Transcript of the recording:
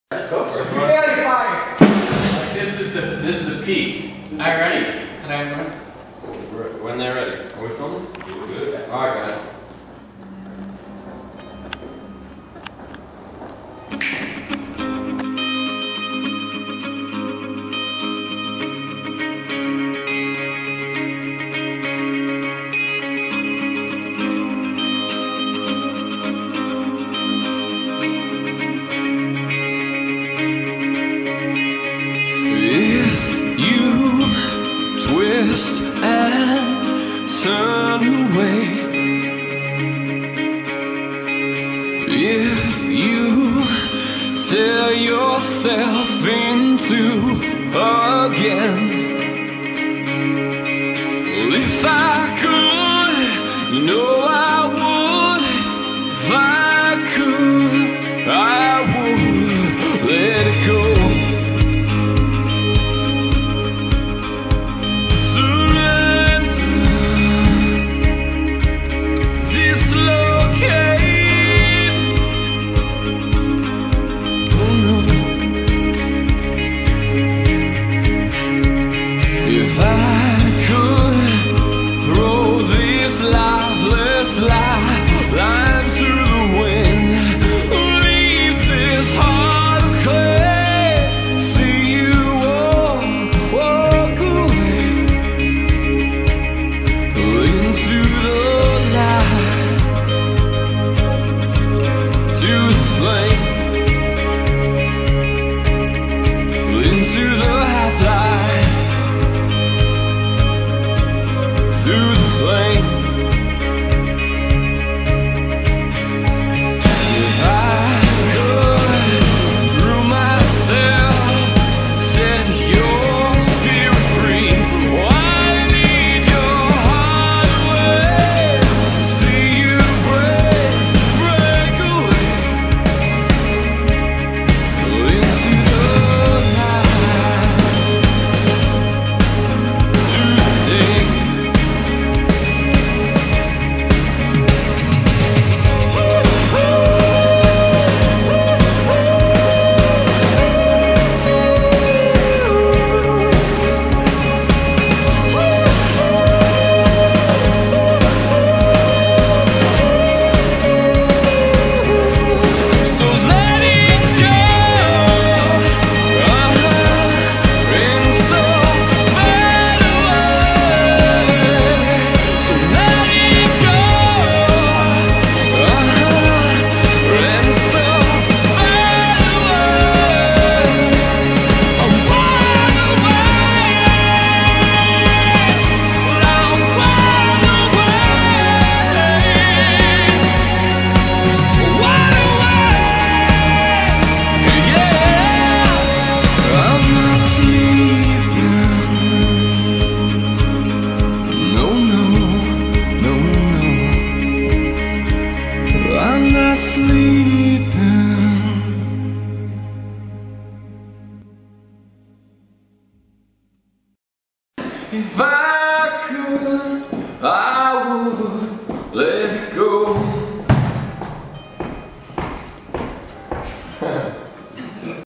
Go for it. Very fire. This is the peak. Alright, ready? Can I run? When they're ready. Are we filming? You're good. Alright, guys. Twist and turn away. If you tear yourself into again. Well, if I could, you know I would. If I could, I would let it go. If I could throw this lifeless line to the wind, leave this heart of clay, see you walk away into the light, to the flame, into the half-light. Through the flame. If I could, through myself, set your spirit free. Oh, I need your heart away. See you break away into the night, to the day. I'm not sleeping. If I could,